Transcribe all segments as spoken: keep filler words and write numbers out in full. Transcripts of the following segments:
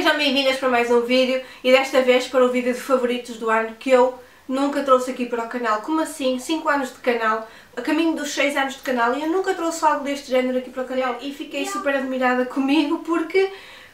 Sejam bem-vindas para mais um vídeo e desta vez para o vídeo de favoritos do ano que eu nunca trouxe aqui para o canal. Como assim? cinco anos de canal, a caminho dos seis anos de canal e eu nunca trouxe algo deste género aqui para o canal e fiquei super admirada comigo porque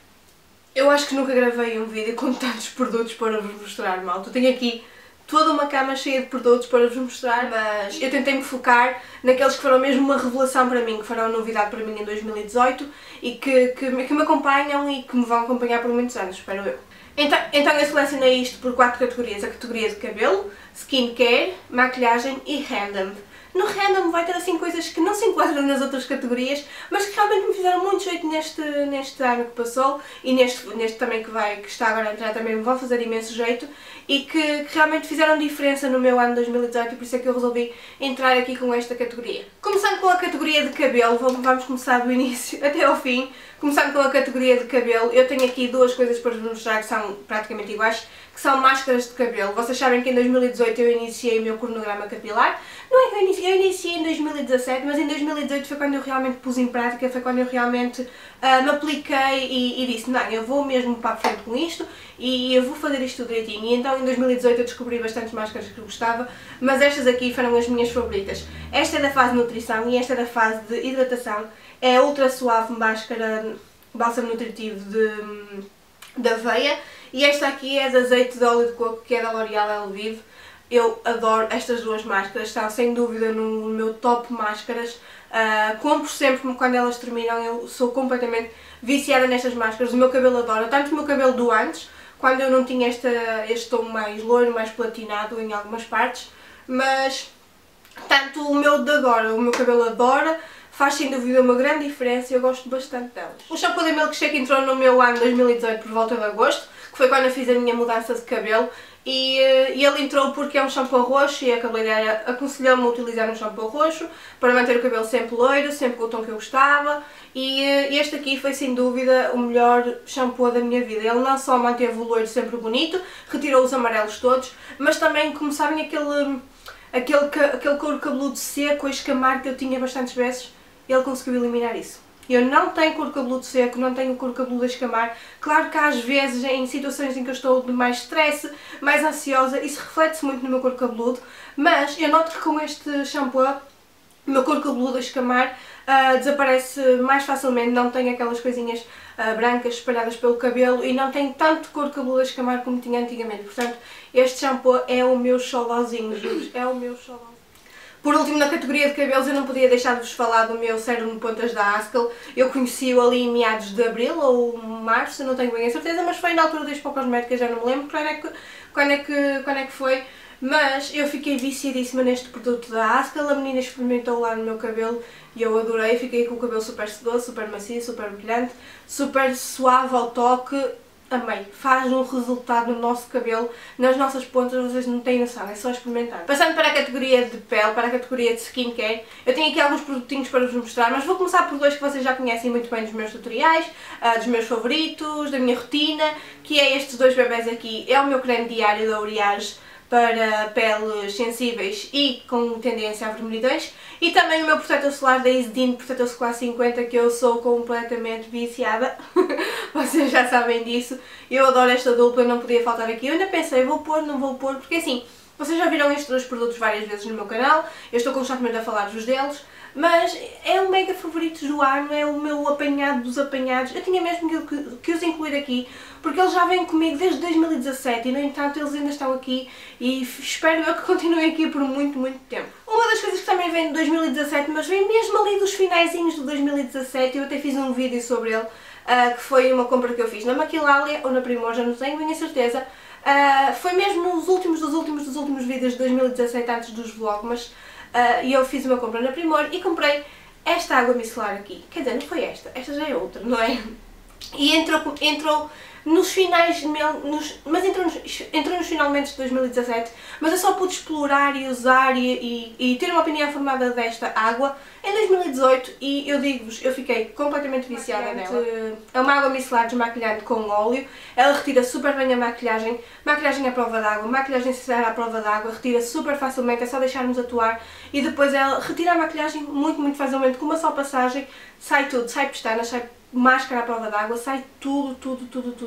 eu acho que nunca gravei um vídeo com tantos produtos para vos mostrar, malta. Eu tenho aqui toda uma cama cheia de produtos para vos mostrar, mas eu tentei me focar naqueles que foram mesmo uma revelação para mim, que foram novidade para mim em dois mil e dezoito e que, que, que me acompanham e que me vão acompanhar por muitos anos, espero eu. Então, então eu selecionei isto por quatro categorias, a categoria de cabelo, skincare, maquilhagem e random. No random vai ter assim coisas que não se enquadram nas outras categorias, mas que realmente me fizeram muito jeito neste, neste ano que passou e neste, neste também que, vai, que está agora a entrar também me vão fazer imenso jeito e que, que realmente fizeram diferença no meu ano dois mil e dezoito e por isso é que eu resolvi entrar aqui com esta categoria. Começando com a categoria de cabelo, vamos começar do início até ao fim. Começando com a categoria de cabelo, eu tenho aqui duas coisas para vos mostrar que são praticamente iguais, que são máscaras de cabelo. Vocês sabem que em dois mil e dezoito eu iniciei o meu cronograma capilar. Não é que eu iniciei, eu iniciei em dois mil e dezassete, mas em dois mil e dezoito foi quando eu realmente pus em prática, foi quando eu realmente uh, me apliquei e, e disse, não, eu vou mesmo para a frente com isto e eu vou fazer isto direitinho. E então em dois mil e dezoito eu descobri bastantes máscaras que eu gostava, mas estas aqui foram as minhas favoritas. Esta é da fase de nutrição e esta é da fase de hidratação. É a ultra suave máscara bálsamo nutritivo de, de aveia e esta aqui é de azeite de óleo de coco, que é da L'Oréal Elvive. Eu adoro estas duas máscaras, estão sem dúvida no meu top máscaras. Uh, compro sempre quando elas terminam, eu sou completamente viciada nestas máscaras. O meu cabelo adora, tanto o meu cabelo do antes, quando eu não tinha esta, este tom mais loiro, mais platinado em algumas partes, mas tanto o meu de agora, o meu cabelo adora. Faz sem dúvida uma grande diferença e eu gosto bastante delas. O shampoo da Milkshake entrou no meu ano dois mil e dezoito por volta de agosto, que foi quando eu fiz a minha mudança de cabelo e, e ele entrou porque é um shampoo roxo e a cabeleireira aconselhou-me a utilizar um shampoo roxo para manter o cabelo sempre loiro, sempre com o tom que eu gostava e este aqui foi sem dúvida o melhor shampoo da minha vida. Ele não só manteve o loiro sempre bonito, retirou os amarelos todos, mas também, como sabem, aquele, aquele, aquele couro cabeludo seco a escamar que eu tinha bastantes vezes, ele conseguiu eliminar isso. Eu não tenho couro cabeludo seco, não tenho couro cabeludo a escamar. Claro que às vezes, em situações em que eu estou de mais stress, mais ansiosa, isso reflete-se muito no meu couro cabeludo, mas eu noto que com este shampoo, o meu couro cabeludo a escamar uh, desaparece mais facilmente, não tem aquelas coisinhas uh, brancas espalhadas pelo cabelo e não tem tanto couro cabeludo a escamar como tinha antigamente. Portanto, este shampoo é o meu xodózinho, juro, é o meu xodózinho. Por último, na categoria de cabelos, eu não podia deixar de vos falar do meu sérum de pontas da Haskell. Eu conheci-o ali em meados de abril ou março, não tenho bem a certeza, mas foi na altura das Pocosméticas, já não me lembro quando é que, quando é que, quando é que foi. Mas eu fiquei viciadíssima neste produto da Haskell, a menina experimentou lá no meu cabelo e eu adorei, fiquei com o cabelo super sedoso, super macio, super brilhante, super suave ao toque. Amei, faz um resultado no nosso cabelo, nas nossas pontas, vocês não têm noção, é só experimentar. Passando para a categoria de pele, para a categoria de skincare, eu tenho aqui alguns produtinhos para vos mostrar, mas vou começar por dois que vocês já conhecem muito bem dos meus tutoriais, uh, dos meus favoritos, da minha rotina, que é estes dois bebés aqui. É o meu creme diário da Uriage para peles sensíveis e com tendência a vermelhidões e também o meu protetor solar da Isdin, protetor solar cinquenta, que eu sou completamente viciada. Vocês já sabem disso, eu adoro esta dupla, não podia faltar aqui. Eu ainda pensei, vou pôr, não vou pôr, porque assim, vocês já viram estes dois produtos várias vezes no meu canal, eu estou constantemente a falar-vos deles, mas é um mega favorito do ano, é o meu apanhado dos apanhados. Eu tinha mesmo que, que os incluir aqui, porque eles já vêm comigo desde dois mil e dezassete e, no entanto, eles ainda estão aqui e espero eu que continuem aqui por muito, muito tempo. Uma das coisas que também vem de dois mil e dezassete, mas vem mesmo ali dos finaizinhos de dois mil e dezassete, eu até fiz um vídeo sobre ele, uh, que foi uma compra que eu fiz na Maquilalia ou na Primor, já não tenho bem a certeza. Uh, foi mesmo nos últimos dos últimos dos últimos vídeos de dois mil e dezassete, antes dos vlogmas. Uh, e eu fiz uma compra na Primor e comprei esta água micelar aqui. Quer dizer, não foi esta, esta já é outra, não é? E entrou, entrou nos finais, nos, mas entrou nos, entrou nos finalmente de dois mil e dezassete, mas eu só pude explorar e usar e, e, e ter uma opinião formada desta água em dois mil e dezoito e eu digo-vos, eu fiquei completamente viciada nela. É uma água micelar desmaquilhante com óleo, ela retira super bem a maquilhagem, maquilhagem à prova d'água, maquilhagem sincera à prova d'água, retira super facilmente, é só deixarmos atuar e depois ela retira a maquilhagem muito, muito facilmente, com uma só passagem, sai tudo, sai pestanas, sai máscara à prova d'água, sai tudo, tudo, tudo, tudo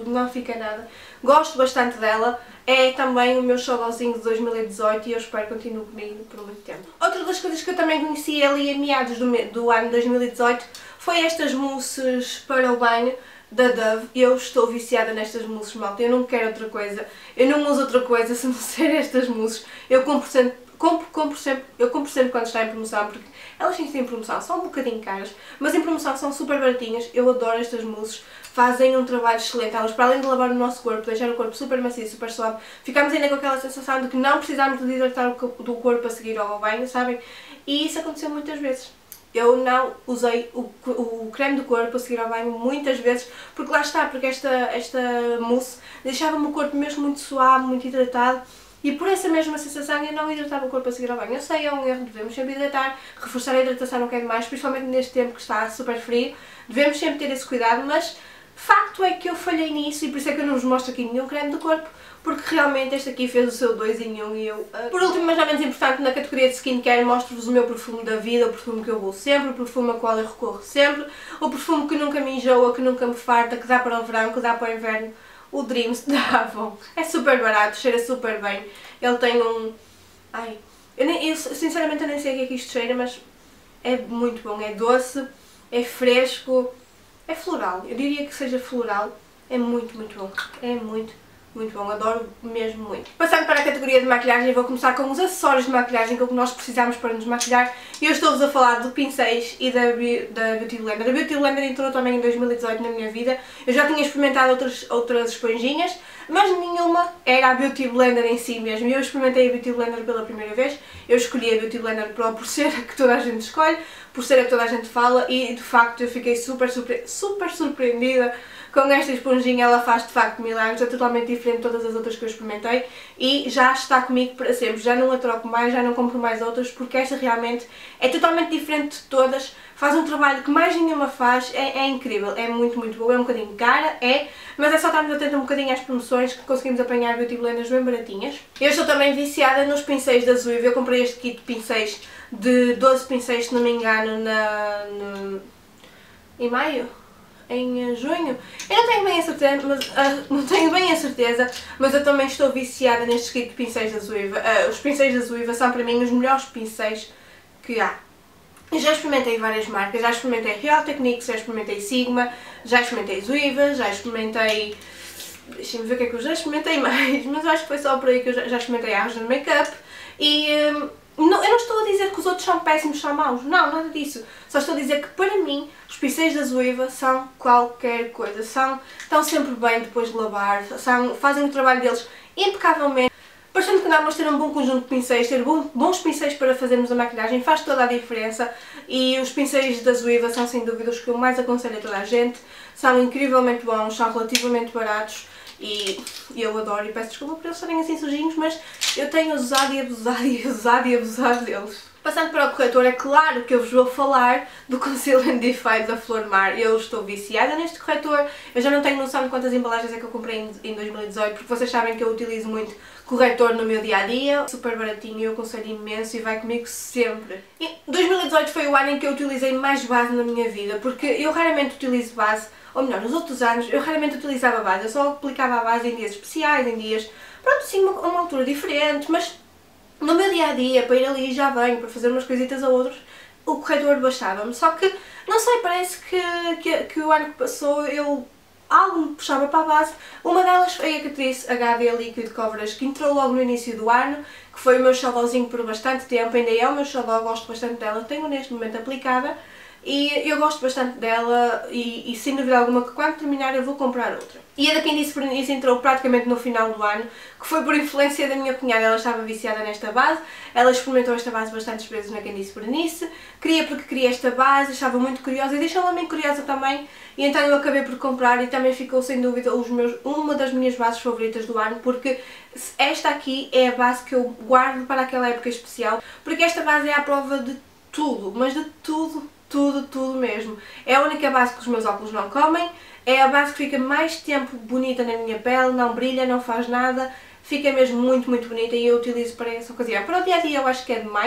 tudo, não fica nada. Gosto bastante dela, é também o meu xodózinho de dois mil e dezoito e eu espero que continue comigo por muito tempo. Outra das coisas que eu também conheci ali a meados do, do ano dois mil e dezoito foi estas mousses para o banho da Dove. Eu estou viciada nestas mousses, malta, eu não quero outra coisa, eu não uso outra coisa se não ser estas mousses. Eu compro sempre, compro, compro sempre, eu compro sempre quando está em promoção, porque elas sim têm promoção, são um bocadinho caras, mas em promoção são super baratinhas. Eu adoro estas mousses, fazem um trabalho excelente, elas para além de lavar o nosso corpo, deixar o corpo super macio, super suave, ficamos ainda com aquela sensação de que não precisamos de hidratar o do corpo a seguir ao banho, sabem? E isso aconteceu muitas vezes. Eu não usei o, o creme do corpo a seguir ao banho muitas vezes, porque lá está, porque esta, esta mousse deixava-me o corpo mesmo muito suave, muito hidratado, e por essa mesma sensação eu não hidratava o corpo a seguir ao banho. Eu sei, é um erro, devemos sempre hidratar, reforçar a hidratação não quer demais, principalmente neste tempo que está super frio, devemos sempre ter esse cuidado, mas facto é que eu falhei nisso e por isso é que eu não vos mostro aqui nenhum creme do corpo, porque realmente este aqui fez o seu dois em um e eu... Uh... Por último, mas não menos importante, na categoria de skincare mostro-vos o meu perfume da vida, o perfume que eu vou sempre, o perfume ao qual eu recorro sempre, o perfume que nunca me enjoa, que nunca me farta, que dá para o verão, que dá para o inverno, o Dreams da Avon. É super barato, cheira super bem, ele tem um... Ai... Eu, nem, eu sinceramente eu nem sei o que é que isto cheira, mas é muito bom, é doce, é fresco, é floral, eu diria que seja floral, é muito, muito bom, é muito... Muito bom, adoro mesmo muito. Passando para a categoria de maquilhagem, vou começar com os acessórios de maquilhagem que nós precisamos para nos maquilhar. E eu estou-vos a falar de pincéis e da, da Beauty Blender. A Beauty Blender entrou também em dois mil e dezoito na minha vida. Eu já tinha experimentado outras, outras esponjinhas, mas nenhuma era a Beauty Blender em si mesmo. Eu experimentei a Beauty Blender pela primeira vez. Eu escolhi a Beauty Blender Pro por ser a que toda a gente escolhe, por ser a que toda a gente fala e de facto eu fiquei super, super, super surpreendida com esta esponjinha. Ela faz de facto milagres, é totalmente diferente de todas as outras que eu experimentei e já está comigo para sempre, já não a troco mais, já não compro mais outras, porque esta realmente é totalmente diferente de todas, faz um trabalho que mais nenhuma faz, é, é incrível, é muito muito boa, é um bocadinho cara, é, mas é só estarmos atentos um bocadinho às promoções que conseguimos apanhar Beauty Blenders bem baratinhas. Eu estou também viciada nos pincéis da Zoive. Eu comprei este kit de pincéis de doze pincéis, se não me engano, na, no, em maio? Em junho. Eu não tenho bem a certeza, mas, uh, não tenho bem a certeza, mas eu também estou viciada neste kit de pincéis da Zoive. Uh, os pincéis da Zoive são para mim os melhores pincéis que há. Eu já experimentei várias marcas, já experimentei Real Techniques, já experimentei Sigma, já experimentei Zoive, já experimentei... Deixem-me ver o que é que eu já experimentei mais, mas eu acho que foi só por aí que eu já, já experimentei a Arjan Makeup e... Um, Não, eu não estou a dizer que os outros são péssimos, são maus, não, nada disso. Só estou a dizer que para mim os pincéis da Zoive são qualquer coisa, são, estão sempre bem depois de lavar, são, fazem o trabalho deles impecavelmente. Parecendo que não, mas ter um bom conjunto de pincéis, ter bom, bons pincéis para fazermos a maquilhagem faz toda a diferença e os pincéis da Zoive são sem dúvida os que eu mais aconselho a toda a gente, são incrivelmente bons, são relativamente baratos. E eu adoro e peço desculpa por eles serem assim sujinhos, mas eu tenho usado e abusado e usado e abusado deles. Passando para o corretor, é claro que eu vos vou falar do Conceal and Define da Flormar. Eu estou viciada neste corretor, eu já não tenho noção de quantas embalagens é que eu comprei em dois mil e dezoito, porque vocês sabem que eu utilizo muito corretor no meu dia-a-dia, super baratinho, eu aconselho imenso e vai comigo sempre. E dois mil e dezoito foi o ano em que eu utilizei mais base na minha vida, porque eu raramente utilizo base, ou melhor, nos outros anos eu raramente utilizava base, eu só aplicava a base em dias especiais, em dias, pronto, sim, uma, uma altura diferente, mas no meu dia-a-dia, para ir ali já bem, para fazer umas coisitas a outros, o corretor bastava-me. Só que, não sei, parece que, que, que o ano que passou eu... algo me puxava para a base. Uma delas foi a Catrice H D Liquid Coverage, que entrou logo no início do ano, que foi o meu xodózinho por bastante tempo, ainda é o meu xodó, gosto bastante dela, tenho neste momento aplicada. E eu gosto bastante dela e, e sem dúvida alguma que quando terminar eu vou comprar outra. E a da Quem Disse Berenice entrou praticamente no final do ano, que foi por influência da minha cunhada. Ela estava viciada nesta base, ela experimentou esta base bastantes vezes na Quem Disse Berenice, queria porque queria esta base, estava muito curiosa e deixou-me a mim curiosa também, e então eu acabei por comprar e também ficou sem dúvida os meus, uma das minhas bases favoritas do ano, porque esta aqui é a base que eu guardo para aquela época especial, porque esta base é à prova de tudo, mas de tudo. Tudo, tudo mesmo. É a única base que os meus óculos não comem, é a base que fica mais tempo bonita na minha pele, não brilha, não faz nada, fica mesmo muito, muito bonita e eu utilizo para essa ocasião. Para o dia a dia eu acho que é demais,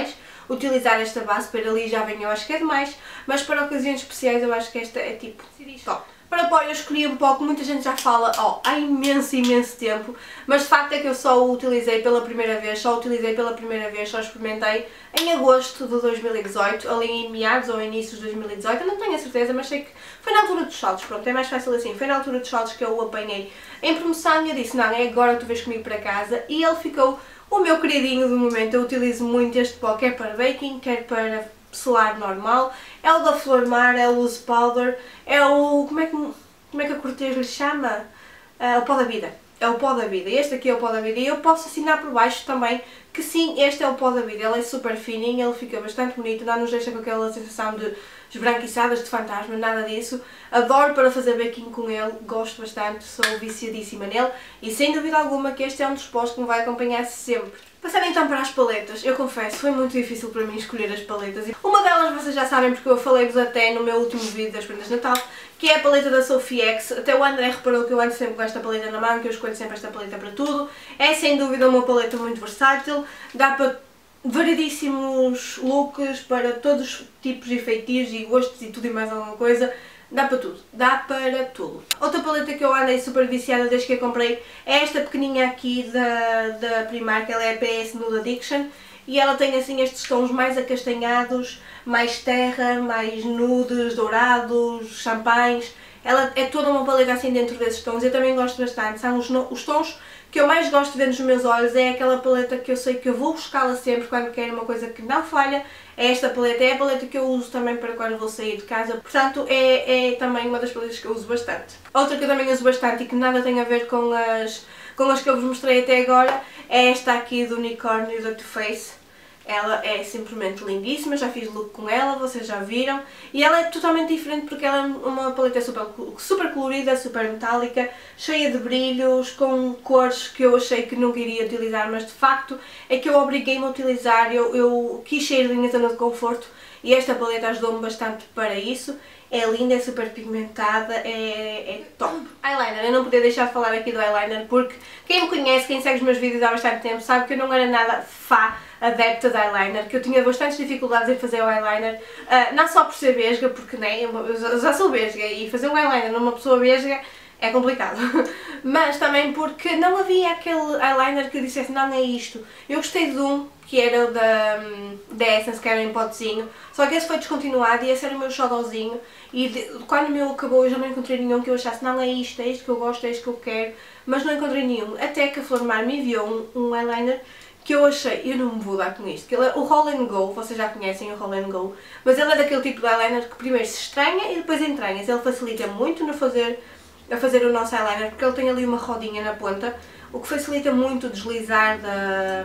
utilizar esta base. Para ali já vem, eu acho que é demais, mas para ocasiões especiais eu acho que esta é tipo top. Para pó eu escolhi um pó que muita gente já fala oh, há imenso, imenso tempo, mas de facto é que eu só o utilizei pela primeira vez, só o utilizei pela primeira vez, só experimentei em agosto de dois mil e dezoito, ali em meados ou inícios de dois mil e dezoito, eu não tenho a certeza, mas sei que foi na altura dos saldos, pronto, é mais fácil assim, foi na altura dos saldos que eu o apanhei em promoção e eu disse, não, é agora que tu vês comigo para casa, e ele ficou o meu queridinho do momento. Eu utilizo muito este pó, quer para baking, quer para selar normal, é o da Flor Mar, é o Loose Powder, é o, como é que, como é que a Cortês lhe chama? Uh, o pó da vida. É o pó da vida. Este aqui é o pó da vida e eu posso assinar por baixo também que sim, este é o pó da vida. Ele é super fininho, ele fica bastante bonito, não nos deixa com aquela sensação de esbranquiçadas de fantasma, nada disso. Adoro para fazer baking com ele, gosto bastante, sou viciadíssima nele e sem dúvida alguma que este é um dos pós que me vai acompanhar sempre. Passando então para as paletas, eu confesso, foi muito difícil para mim escolher as paletas. Uma delas vocês já sabem porque eu falei-vos até no meu último vídeo das prendas de Natal, que é a paleta da Sophie X. Até o André reparou que eu ando sempre com esta paleta na mão, que eu escolho sempre esta paleta para tudo. É sem dúvida uma paleta muito versátil, dá para variedíssimos looks, para todos os tipos de feitios e gostos e tudo e mais alguma coisa. Dá para tudo, dá para tudo. Outra paleta que eu andei super viciada desde que a comprei é esta pequenininha aqui da, da Primark, ela é a P S Nude Addiction e ela tem assim estes tons mais acastanhados, mais terra, mais nudes, dourados, champanhes. Ela é toda uma paleta assim dentro desses tons, eu também gosto bastante, são os, os tons que eu mais gosto de ver nos meus olhos, é aquela paleta que eu sei que eu vou buscá-la sempre quando quero uma coisa que não falha, é esta paleta, é a paleta que eu uso também para quando vou sair de casa, portanto é, é também uma das paletas que eu uso bastante. Outra que eu também uso bastante e que nada tem a ver com as, com as que eu vos mostrei até agora, é esta aqui do Unicórnio da Too Faced. Ela é simplesmente lindíssima, já fiz look com ela, vocês já viram, e ela é totalmente diferente porque ela é uma paleta super, super colorida, super metálica, cheia de brilhos, com cores que eu achei que nunca iria utilizar, mas de facto é que eu obriguei-me a utilizar, eu, eu quis sair da minha zona de conforto e esta paleta ajudou-me bastante para isso. É linda, é super pigmentada, é, é top. Eyeliner, eu não podia deixar de falar aqui do eyeliner porque quem me conhece, quem segue os meus vídeos há bastante tempo, sabe que eu não era nada fã, adepta de eyeliner, que eu tinha bastantes dificuldades em fazer o eyeliner, uh, não só por ser vesga, porque né, eu já sou vesga e fazer um eyeliner numa pessoa vesga é complicado, mas também porque não havia aquele eyeliner que eu dissesse não é isto. Eu gostei de um que era o da, da Essence, que era em potezinho, só que esse foi descontinuado e esse era o meu xodózinho e de, quando o meu acabou eu já não encontrei nenhum que eu achasse não é isto, é isto que eu gosto, é isto que eu quero, mas não encontrei nenhum, até que a Flor Mar me enviou um, um eyeliner que eu achei, eu não me vou dar com isto, que ele é o Roll and Go, vocês já conhecem o Roll and Go, mas ele é daquele tipo de eyeliner que primeiro se estranha e depois entranha, ele facilita muito no fazer a fazer o nosso eyeliner, porque ele tem ali uma rodinha na ponta, o que facilita muito o deslizar da,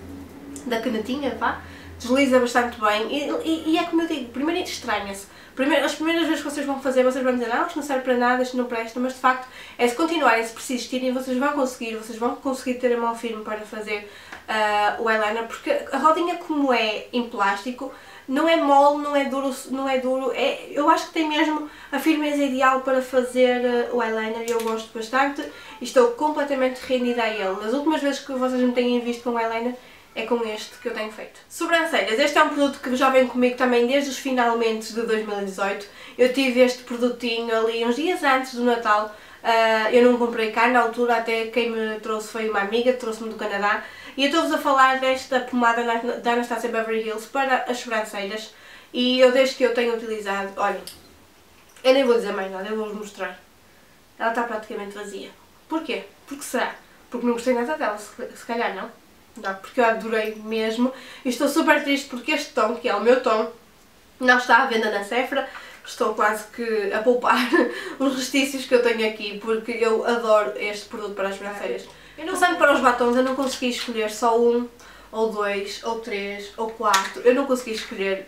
da canetinha, vá, desliza bastante bem e, e, e é como eu digo, primeiro estranha-se, primeiro, as primeiras vezes que vocês vão fazer vocês vão dizer não, isto não serve para nada, isto não presta, mas de facto é se continuarem, se persistirem, vocês vão conseguir, vocês vão conseguir ter a mão firme para fazer uh, o eyeliner, porque a rodinha como é em plástico, não é mole, não é duro, não é duro, é, eu acho que tem mesmo a firmeza ideal para fazer uh, o eyeliner e eu gosto bastante e estou completamente rendida a ele. As últimas vezes que vocês me têm visto com eyeliner é com este que eu tenho feito. Sobrancelhas, este é um produto que já vem comigo também desde os finalmente de dois mil e dezoito. Eu tive este produtinho ali uns dias antes do Natal, uh, eu não comprei cá na altura, até quem me trouxe foi uma amiga, trouxe-me do Canadá. E eu estou-vos a falar desta pomada da Anastasia Beverly Hills para as sobrancelhas e eu desde que eu tenho utilizado, olha, eu nem vou dizer mais nada, eu vou-vos mostrar. Ela está praticamente vazia. Porquê? Porque será? Porque não gostei nada dela, se, se calhar não. Não, porque eu adorei mesmo e estou super triste porque este tom, que é o meu tom, não está à venda na Sephora. Estou quase que a poupar os restícios que eu tenho aqui porque eu adoro este produto para as sobrancelhas. Passando para os batons, eu não consegui escolher só um, ou dois, ou três, ou quatro, eu não consegui escolher.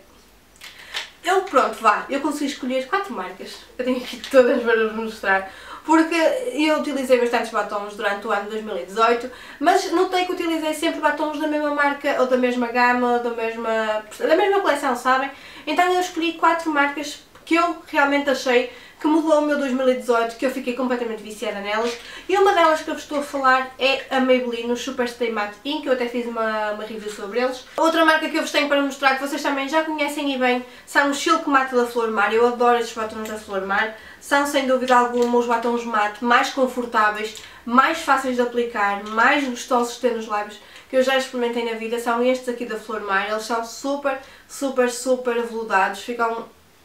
Eu, pronto, vá, eu consegui escolher quatro marcas, eu tenho aqui todas para vos mostrar, porque eu utilizei bastantes batons durante o ano de dois mil e dezoito, mas notei que utilizei sempre batons da mesma marca, ou da mesma gama, ou da mesma, da mesma coleção, sabem? Então eu escolhi quatro marcas que eu realmente achei que mudou o meu dois mil e dezoito, que eu fiquei completamente viciada nelas. E uma delas que eu vos estou a falar é a Maybelline, o Super Stay Matte Ink, eu até fiz uma, uma review sobre eles. Outra marca que eu vos tenho para mostrar, que vocês também já conhecem e bem, são os Silk Matte da Flor Mar. Eu adoro estes batons da Flor Mar. São sem dúvida alguma os batons mate mais confortáveis, mais fáceis de aplicar, mais gostosos de ter nos lábios que eu já experimentei na vida. São estes aqui da Flor Mar. Eles são super, super, super aveludados. Ficam...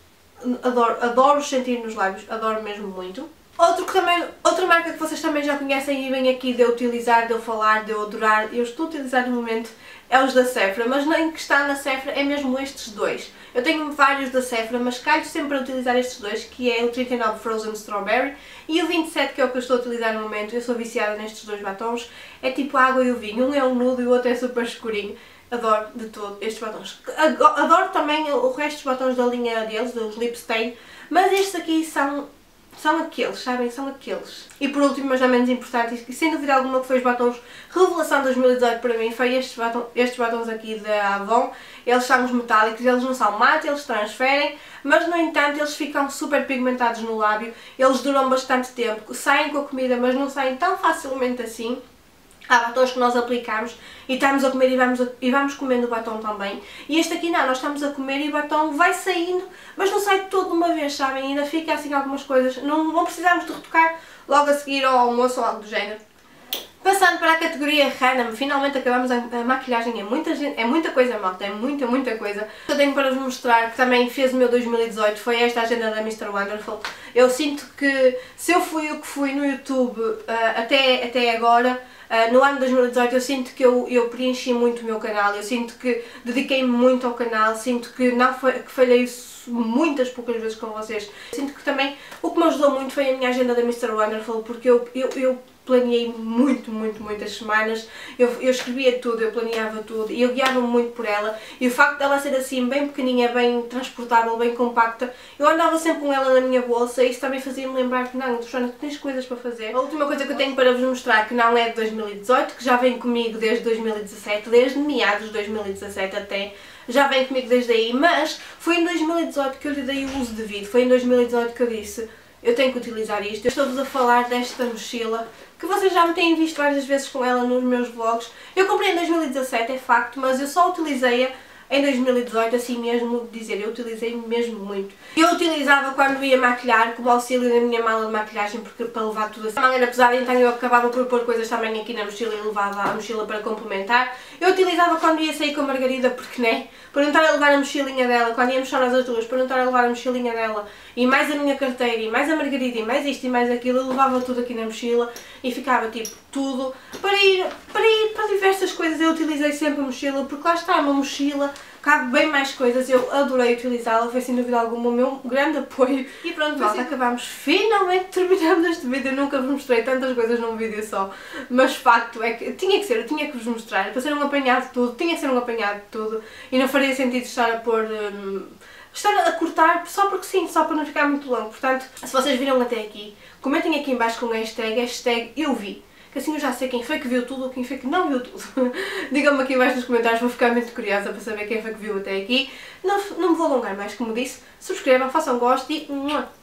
Adoro, adoro sentir nos lábios, adoro mesmo muito. Outro que também, outra marca que vocês também já conhecem e vem aqui de eu utilizar, de eu falar, de eu adorar, eu estou a utilizar no momento, é os da Sephora, mas nem que está na Sephora é mesmo estes dois. Eu tenho vários da Sephora, mas calho sempre a utilizar estes dois, que é o trinta e nove Frozen Strawberry e o vinte e sete, que é o que eu estou a utilizar no momento. Eu sou viciada nestes dois batons, é tipo a água e o vinho, um é um nude e o outro é super escurinho. Adoro de todo estes batons. Adoro também o resto dos batons da linha deles, dos Lip Stain, mas estes aqui são, são aqueles, sabem? São aqueles. E por último, mas não menos importante, e sem dúvida alguma que foi os batons revelação dois mil e dezoito para mim, foi estes, batom, estes batons aqui da Avon. Eles são os metálicos, eles não são mate, eles transferem, mas no entanto eles ficam super pigmentados no lábio, eles duram bastante tempo, saem com a comida, mas não saem tão facilmente assim. Há batons que nós aplicamos e estamos a comer e vamos, a, e vamos comendo o batom também. E este aqui não, nós estamos a comer e o batom vai saindo, mas não sai todo de uma vez, sabem? Ainda fica assim algumas coisas, não, não precisamos de retocar logo a seguir ao almoço ou algo do género. Passando para a categoria Random, finalmente acabamos a, a maquilhagem, é muita, gente, é muita coisa, malta, é muita, muita coisa. Eu tenho para vos mostrar que também fez o meu dois mil e dezoito, foi esta agenda da mister Wonderful. Eu sinto que se eu fui o que fui no YouTube uh, até, até agora, Uh, no ano de dois mil e dezoito eu sinto que eu, eu preenchi muito o meu canal, eu sinto que dediquei-me muito ao canal, sinto que não foi, que falhei muitas poucas vezes com vocês. Sinto que também o que me ajudou muito foi a minha agenda da mister Wonderful, porque eu, eu, eu planeei muito, muito, muitas semanas, eu, eu escrevia tudo, eu planeava tudo e eu guiava-me muito por ela, e o facto dela ser assim bem pequeninha, bem transportável, bem compacta, eu andava sempre com ela na minha bolsa e isso também fazia-me lembrar que não, Joana, tu tens coisas para fazer. A última coisa que eu tenho para vos mostrar, que não é de dois mil e dezoito, que já vem comigo desde dois mil e dezassete, desde meados de dois mil e dezassete até, já vem comigo desde aí, mas foi em dois mil e dezoito que eu lhe dei o uso devido, foi em dois mil e dezoito que eu disse eu tenho que utilizar isto. Eu estou-vos a falar desta mochila, que vocês já me têm visto várias vezes com ela nos meus vlogs. Eu comprei em dois mil e dezassete, é facto, mas eu só utilizei-a em dois mil e dezoito, assim mesmo de dizer, eu utilizei mesmo muito. Eu utilizava quando ia maquilhar como auxílio na minha mala de maquilhagem, porque para levar tudo assim. A mala era pesada, então eu acabava por pôr coisas também aqui na mochila e levava a mochila para complementar. Eu utilizava quando ia sair com a Margarida, porque né? Para não estar a levar a mochilinha dela, quando íamos só nós as duas, para não estar a levar a mochilinha dela, e mais a minha carteira, e mais a Margarida, e mais isto e mais aquilo, eu levava tudo aqui na mochila e ficava tipo tudo para ir para, ir para diversas coisas. Eu utilizei sempre a mochila, porque lá está, uma mochila, cabe bem mais coisas, eu adorei utilizá-la, foi sem dúvida alguma o meu grande apoio. E pronto, malta, acabamos, finalmente terminamos este vídeo. Eu nunca vos mostrei tantas coisas num vídeo só, mas facto é que tinha que ser, eu tinha que vos mostrar, para ser um apanhado de tudo, tinha que ser um apanhado de tudo, e não faria sentido estar a pôr... Hum, estar a cortar só porque sim, só para não ficar muito longo. Portanto, se vocês viram até aqui, comentem aqui em baixo com a hashtag, hashtag eu vi, que assim eu já sei quem foi que viu tudo ou quem foi que não viu tudo. Digam-me aqui embaixo nos comentários, vou ficar muito curiosa para saber quem foi que viu até aqui. Não, não me vou alongar mais, como disse, subscrevam, façam gosto e...